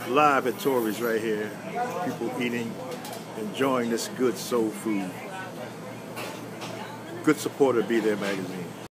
live at Torries right here. People eating, enjoying this good soul food. Good supporter of Be There magazine.